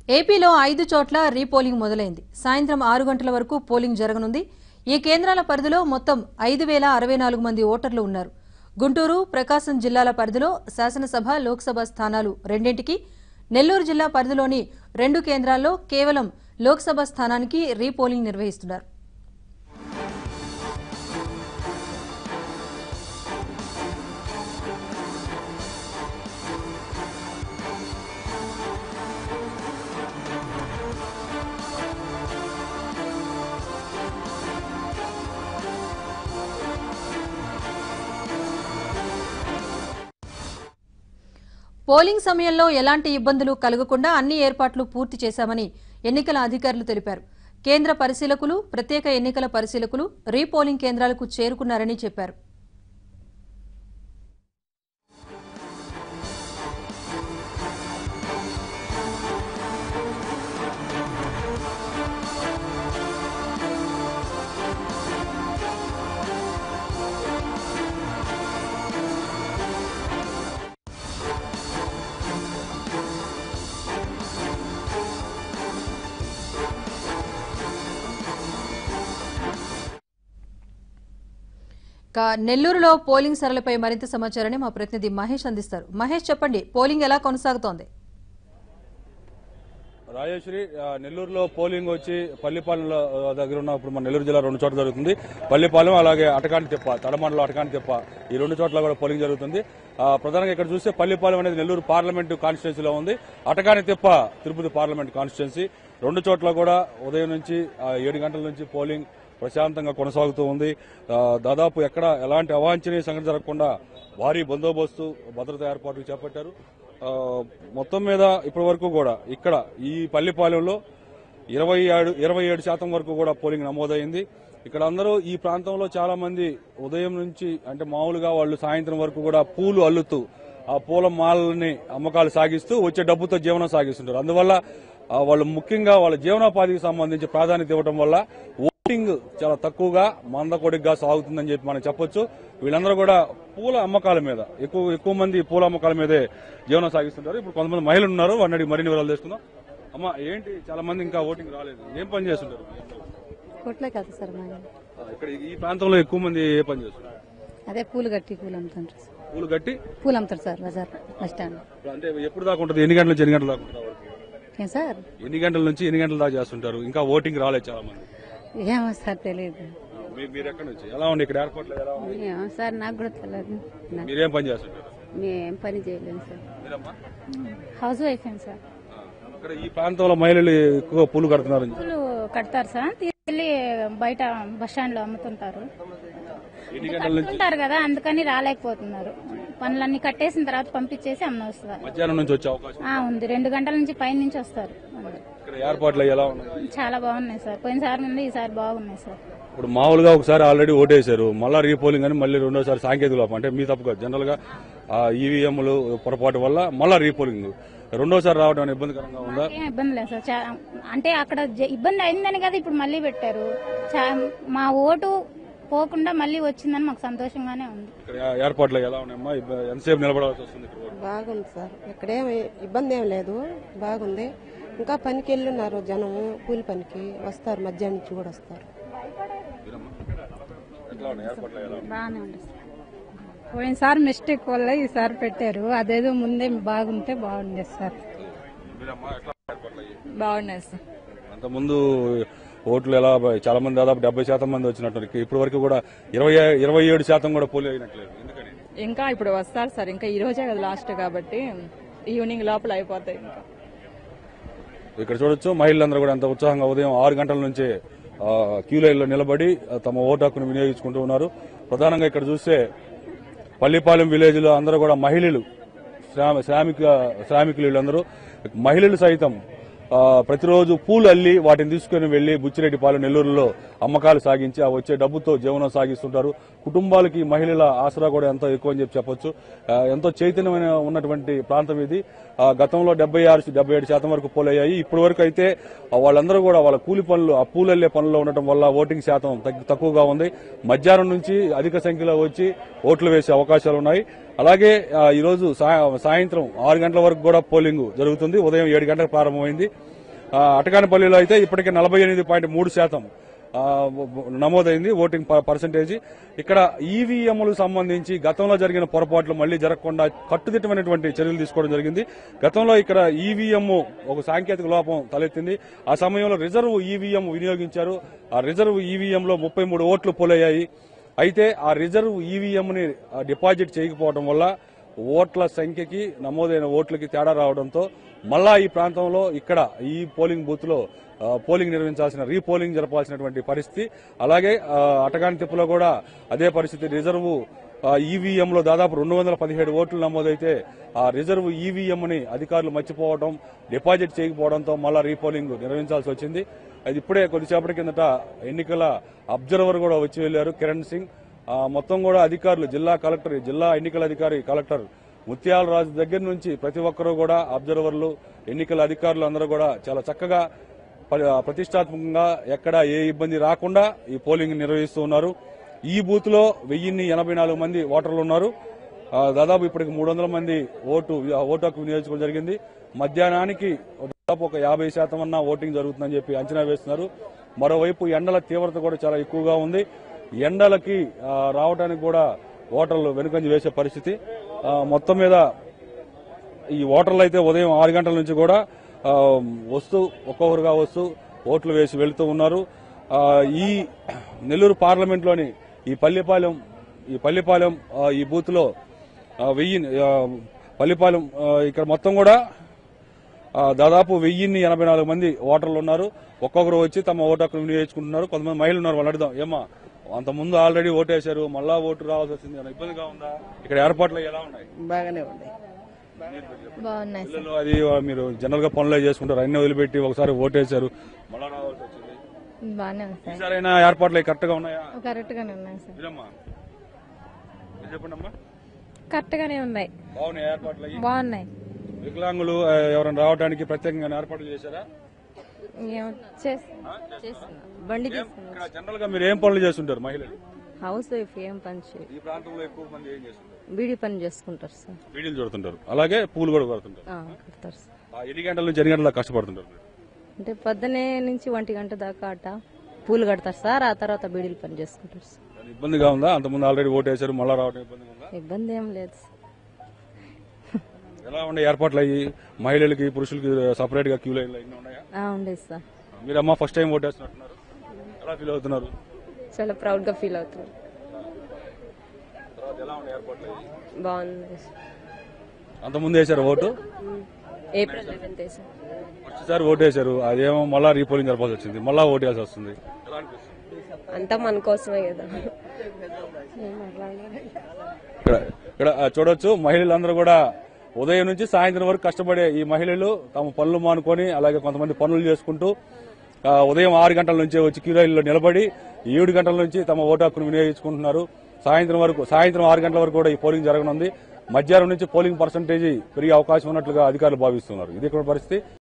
ఏపీలో 5 చోట్ల రీపోలింగ్ మొదలైంది. సాయంత్రం 6 గంటల వరకు పోలింగ్ జరగనుంది. ఈ కేంద్రాల పరిధిలో మొత్తం 5064 మంది ఓటర్లు ఉన్నారు. గుంటూరు, ప్రకాశం జిల్లాల పరిధిలో శాసనసభ, లోక్సభ స్థానాలు రెండింటికి, నెల్లూరు జిల్లా పరిధిలోని 2 కేంద్రాల్లో కేవలం లోక్సభ స్థానానికి రీపోలింగ్ నిర్వహిస్తున్నారు. పోలింగ్ సమయంలో ఎలాంటి ఇబ్బందులు కలగకుండా అన్ని ఏర్పాట్లు పూర్తి చేశామని ఎన్నికల అధికారులు తెలిపారు. కేంద్ర పరిశీలకులు, ప్రత్యేక ఎన్నికల పరిశీలకులు రీపోలింగ్ కేంద్రాలకు చేరుకున్నారని చెప్పారు. నెల్లూరులో పోలింగ్ సరళిపై మరింత సమాచారాన్ని మా ప్రతినిధి మహేష్ అందిస్తారు. మహేష్, చెప్పండి, పోలింగ్ ఎలా కొనసాగుతోంది? రాజేశ్వరి, నెల్లూరులో పోలింగ్ వచ్చి పల్లిపాలెం దగ్గర ఉన్న ఇప్పుడు మన నెల్లూరు జిల్లా 2 చోట్ల జరుగుతుంది. పల్లిపాలెం అలాగే అటకాని తిప్ప, తడమండలం అటకాని తిప్ప, ఈ 2 చోట్ల కూడా పోలింగ్ జరుగుతుంది. ప్రధానంగా ఇక్కడ చూస్తే పల్లిపాలెం అనేది నెల్లూరు పార్లమెంటు కాన్స్టిట్యున్సీలో ఉంది. అటకాని తిప్ప తిరుపతి పార్లమెంట్ కాన్స్టిట్యున్సీ. 2 చోట్ల కూడా ఉదయం నుంచి 7 గంటల నుంచి పోలింగ్ ప్రశాంతంగా కొనసాగుతూ ఉంది. దాదాపు ఎక్కడ ఎలాంటి అవాంఛనీయ సంఘటన జరగకుండా భారీ బందోబస్తు, భద్రతా ఏర్పాట్లు చేపట్టారు. మొత్తం మీద ఇప్పటి వరకు కూడా ఇక్కడ ఈ పల్లిపాలెంలో 27% వరకు కూడా పోలింగ్ నమోదైంది. ఇక్కడ అందరూ ఈ ప్రాంతంలో చాలా మంది ఉదయం నుంచి అంటే మామూలుగా వాళ్ళు సాయంత్రం వరకు కూడా పూలు అల్లుతూ ఆ పూల మాలని అమ్మకాలు సాగిస్తూ వచ్చే డబ్బుతో జీవనం సాగిస్తుంటారు. అందువల్ల వాళ్ళు ముఖ్యంగా వాళ్ళ జీవనోపాధికి సంబంధించి ప్రాధాన్యత ఇవ్వడం వల్ల ఓటింగ్ చాలా తక్కువగా మందకొడిగా సాగుతుందని చెప్పి మనం చెప్పొచ్చు. వీళ్ళందరూ కూడా పూల అమ్మకాల మీద ఎక్కువ మంది పూల అమ్మకాల మీదే జీవనం సాగిస్తుంటారు. ఇప్పుడు కొంతమంది మహిళలు ఉన్నారు, వాడిని మరిన్ని వివరాలు తెలుసుకుందాం. అమ్మ, ఏంటి చాలా మంది ఇంకా ఓటింగ్ రాలేదు, ఏం పని చేస్తుంటారు? ఇక్కడ ఈ ప్రాంతంలో ఎక్కువ మంది ఏ పని చేస్తున్నారు? అదే పూలు కట్టి పూలు అమ్ముతుంటారు. పూలు కట్టి పూలు అమ్ముతారు సార్ బజార్ బస్ స్టాండ్. అంటే ఎప్పుడు దాకా ఉంటుంది? ఎన్ని గంటల నుంచి ఎన్ని గంటల దాకా ఉంటుంది? సార్ ఎన్ని గంటల నుంచి ఎన్ని గంటల దాకా చేస్తుంటారు? ఇంకా ఓటింగ్ రాలేదు చాలా మంది. ఏమో సార్ తెలియదు. మీరు ఎక్కడి నుంచి? ఎలా ఉంది ఇక్కడ ఏర్పాట్లు? ఎలా ఉంది సార్? నాకు కూడా తెలియదు. మీరేం పని చేస్తుంటారు? మేం పని చేయలేము సార్, హౌస్ వైఫ్ సార్. ఇక్కడ ఈ ప్రాంతంలో మహిళలు ఎక్కువ పూలు కడుతున్నారు. పూలు కడతారు సార్, తీసుకెళ్లి బయట బస్ స్టాండ్ లో అమ్ముతుంటారు. కట్టుకుంటారు కదా, అందుకని రాలేకపోతున్నారు. పనులన్నీ కట్టేసిన తర్వాత పంపించేసి అమ్మ వస్తారు. మధ్యాహ్నం నుంచి వచ్చే అవకాశం ఉంది. 2 గంటల నుంచి పై నుంచి వస్తారు. ఏర్పాట్లు ఎలా ఉన్నాయి? చాలా బాగున్నాయి సార్. పోయినసారి నుండి ఈసారి బాగున్నాయి సార్. ఇప్పుడు మామూలుగా ఒకసారి ఆల్రెడీ ఓటేశారు, మళ్ళా రీపోలింగ్ అని మళ్ళీ రెండోసారి సాంకేతిక లోపం అంటే మీ తప్పు కాదు, జనరల్ గా ఈవీఎంలు పొరపాటు వల్ల మళ్ళా రీపోలింగ్ రెండోసారి రావడం ఇబ్బందికరంగా ఉందా? ఏం ఇబ్బంది లేదు సార్. అంటే అక్కడ ఇబ్బంది అయిందని కదా ఇప్పుడు మళ్ళీ పెట్టారు. మా ఓటు పోకుండా మళ్ళీ వచ్చిందని మాకు సంతోషంగానే ఉంది. ఏర్పాట్లు ఎలా ఉన్నాయమ్మా? ఎంతసేపు నిలబడాల్సి వస్తుంది? బాగుంది సార్, ఇక్కడేం ఇబ్బంది ఏం లేదు, బాగుంది. ఇంకా పనికి వెళ్ళున్నారు జనం, కూలి పనికి వస్తారు, మధ్యాహ్నం నుంచి కూడా వస్తారు. బాగానే ఉంది సార్. పోయినసారి మిస్టేక్ వల్ల ఈసారి పెట్టారు, అదేదో ముందే బాగుంటే బాగుండేది సార్. బాగున్నాయి సార్. అంతకుముందు ఓట్లు ఎలా చాలా మంది దాదాపు 70% మంది వచ్చినట్టు, ఇప్పటి వరకు కూడా 27% కూడా పోలింగ్ అయినట్లేదు. ఎందుకని? ఇంకా ఇప్పుడు వస్తారు సార్, ఇంకా ఈ రోజే కదా లాస్ట్ కాబట్టి ఈవినింగ్ లోపల అయిపోతాయి. ఇంకా ఇక్కడ చూడొచ్చు మహిళలందరూ కూడా ఎంత ఉత్సాహంగా ఉదయం 6 గంటల నుంచే క్యూ లైన్ లో నిలబడి తమ ఓటు హక్కును వినియోగించుకుంటూ ఉన్నారు. ప్రధానంగా ఇక్కడ చూస్తే పల్లిపాలెం విలేజ్ లో అందరూ కూడా మహిళలు, శ్రామికులు వీళ్ళందరూ మహిళలు సైతం ప్రతిరోజు పూలు అల్లి వాటిని తీసుకుని వెళ్లి బుచ్చిరెడ్డిపాలెం నెల్లూరులో అమ్మకాలు సాగించి ఆ వచ్చే డబ్బుతో జీవనం సాగిస్తుంటారు. కుటుంబాలకి మహిళల ఆసరా కూడా ఎంతో ఎక్కువ అని చెప్పొచ్చు. ఎంతో చైతన్యమైన ఉన్నటువంటి ప్రాంతం ఇది. గతంలో 76-77% వరకు పోలయ్యాయి. ఇప్పటి వరకు అయితే వాళ్ళందరూ కూడా వాళ్ళ కూలి పనులు, ఆ పూలు అల్లే పనుల్లో ఉండటం వల్ల ఓటింగ్ శాతం తక్కువగా ఉంది. మధ్యాహ్నం నుంచి అధిక సంఖ్యలో వచ్చి ఓట్లు వేసే అవకాశాలు ఉన్నాయి. అలాగే ఈ రోజు సాయంత్రం 6 గంటల వరకు కూడా పోలింగ్ జరుగుతుంది. ఉదయం 7 గంటలకు ప్రారంభమైంది. అటకానపల్లిలో అయితే ఇప్పటికే 48.3% నమోదైంది ఓటింగ్ పర్సంటేజ్. ఇక్కడ ఈవీఎంలకు సంబంధించి గతంలో జరిగిన పొరపాట్లు మళ్లీ జరగకుండా కట్టుదిట్టమైనటువంటి చర్యలు తీసుకోవడం జరిగింది. గతంలో ఇక్కడ ఈవీఎం ఒక సాంకేతిక లోపం తలెత్తింది. ఆ సమయంలో రిజర్వ్ ఈవీఎం వినియోగించారు. ఆ రిజర్వ్ ఈవీఎంలో 33 ఓట్లు పోలయ్యాయి. అయితే ఆ రిజర్వ్ ఈవీఎంని డిపాజిట్ చేయకపోవడం వల్ల ఓట్ల సంఖ్యకి నమోదైన ఓట్లకి తేడా రావడంతో మళ్ళా ఈ ప్రాంతంలో ఇక్కడ ఈ పోలింగ్ బూత్ లో పోలింగ్ నిర్వహించాల్సిన రీపోలింగ్ జరపాల్సినటువంటి పరిస్థితి. అలాగే అటగానితిప్పలో కూడా అదే పరిస్థితి. రిజర్వ్ ఈవీఎంలో దాదాపు 217 ఓట్లు నమోదైతే ఆ రిజర్వ్ ఈవీఎంని అధికారులు మర్చిపోవడం, డిపాజిట్ చేయకపోవడంతో మళ్ళా రీపోలింగ్ నిర్వహించాల్సి వచ్చింది. అది ఇప్పుడే కొద్దిసేపటి కిందట ఎన్నికల అబ్జర్వర్ కూడా వచ్చి వెళ్లారు, కిరణ్ సింగ్. మొత్తం కూడా అధికారులు, జిల్లా కలెక్టర్, జిల్లా ఎన్నికల అధికారి కలెక్టర్ ముత్యాల రాజు దగ్గర నుంచి ప్రతి ఒక్కరూ కూడా అబ్జర్వర్లు, ఎన్నికల అధికారులు అందరూ కూడా చాలా చక్కగా ప్రతిష్టాత్మకంగా ఎక్కడా ఏ ఇబ్బంది రాకుండా ఈ పోలింగ్ నిర్వహిస్తూ ఉన్నారు. ఈ బూత్ లో 1084 మంది ఓటర్లు ఉన్నారు. దాదాపు ఇప్పటికి 300 మంది ఓటు హక్కు వినియోగించుకోవడం జరిగింది. మధ్యాహ్నానికి దాదాపు ఒక 50% అన్న ఓటింగ్ జరుగుతుందని చెప్పి అంచనా వేస్తున్నారు. మరోవైపు ఎండల తీవ్రత కూడా చాలా ఎక్కువగా ఉంది. ఎండలకి రావడానికి కూడా ఓటర్లు వెనుకంజ వేసే పరిస్థితి. మొత్తం మీద ఈ ఓటర్లు అయితే ఉదయం 6 గంటల నుంచి కూడా వస్తూ ఒక్కొక్కరుగా వస్తూ ఓట్లు వేసి వెళుతూ ఉన్నారు. ఈ నెల్లూరు పార్లమెంట్లోని ఈ పల్లిపాలెం ఈ బూత్ లో 1000 పల్లిపాలెం ఇక్కడ మొత్తం కూడా దాదాపు 1084 మంది ఓటర్లు ఉన్నారు. ఒక్కొక్కరు వచ్చి తమ ఓటు హక్కును వినియోగించుకుంటున్నారు. కొంతమంది మహిళలు ఉన్నారు, వాళ్ళు అడుగుదాం. ఏమా, అంతకుముందు ఆల్రెడీ ఓటేశారు, మళ్ళా ఓటు రావాల్సి వచ్చింది, ఇబ్బందిగా ఉందా? ఇక్కడ ఏర్పాట్లు ఎలా ఉన్నాయి? బాగానే ఉన్నాయి. బాగున్నాయి. అది మీరు జనరల్ గా పనులు చేసుకుంటారు, అన్ని వదిలిపెట్టి ఒకసారి ఓటేశారు, మళ్ళా రావాల్సి వచ్చింది. బాగానే ఉంది సార్. ఈసారైనా ఏర్పాట్లు కరెక్ట్ గా ఉన్నాయా? కరెక్ట్ గానే ఉన్నాయి సార్. చెప్పండి అమ్మా. కరెక్ట్ గానే ఉన్నాయి. బాగున్నాయి ఏర్పాట్లు? బాగున్నాయి. వికలాంగులు ఎవరైనా రావడానికి ప్రత్యేకంగా ఏర్పాట్లు చేశారా? బండి జనరల్ గా మీరు ఏం పనులు చేస్తుంటారు మహిళలు? Housewife. ఏం పని చేయరు. ఈ ప్రాంతంలో ఎక్కువ మంది ఏం చేస్తుంటారు? బీడీ పని చేసుకుంటారు సార్. బీడీలు చూడుతుంటారు, అలాగే పూలు కూడా కొడుతుంటారు. కడతారు సార్. ఎన్ని గంటల నుంచి ఎన్ని గంటల కష్టపడుతుంటారు? అంటే పొద్దునే నుంచి 1 గంట దాకా అట పూలు కడతారు సార్. ఆ తర్వాత బీడీలు పని చేసుకుంటారు సార్. ఇబ్బందిగా ఉందా? అంతకుముందు ఆల్రెడీ ఓటేశారు, మళ్ళా రావడం ఇబ్బందిగా ఉందా? ఇబ్బంది ఏం లేదు. ఎలా ఉండే ఏర్పాట్లు అయ్యి మహిళలకి పురుషులకి సపరేట్ గా క్యూ లైన్ ఉన్నాయా? ఉండేది సార్. మీరమ్మా ఫస్ట్ టైం ఓటేస్తున్నట్టున్నారు, ఎలా ఫీల్ అవుతున్నారు? చాలా ప్రౌడ్ గా ఫీల్ అవుతున్నారు. ఎలా ఉండే ఏర్పాట్లు? బాగుంది. అంతకుముందు వేశారు ఓటు? ఏప్రిల్ 11 వేసారు. ఒకసారి ఓటేశారు, అదేమో మళ్ళా రీపోలింగ్ జరపాల్సి వచ్చింది, మళ్ళా ఓటేయాల్సి వస్తుంది. అంతా మన కోసమే కదా. ఇక్కడ చూడొచ్చు, మహిళలందరూ కూడా ఉదయం నుంచి సాయంత్రం వరకు కష్టపడే ఈ మహిళలు తమ పనులు మానుకొని, అలాగే కొంతమంది పనులు చేసుకుంటూ ఉదయం 6 గంటల నుంచే వచ్చి క్యూ లైన్లో నిలబడి 7 గంటల నుంచి తమ ఓటు హక్కును వినియోగించుకుంటున్నారు. సాయంత్రం 6 గంటల వరకు కూడా ఈ పోలింగ్ జరగనుంది. మధ్యాహ్నం నుంచి పోలింగ్ పర్సంటేజ్ పెరిగే అవకాశం ఉన్నట్లుగా అధికారులు భావిస్తున్నారు. ఇది ఇక్కడ పరిస్థితి.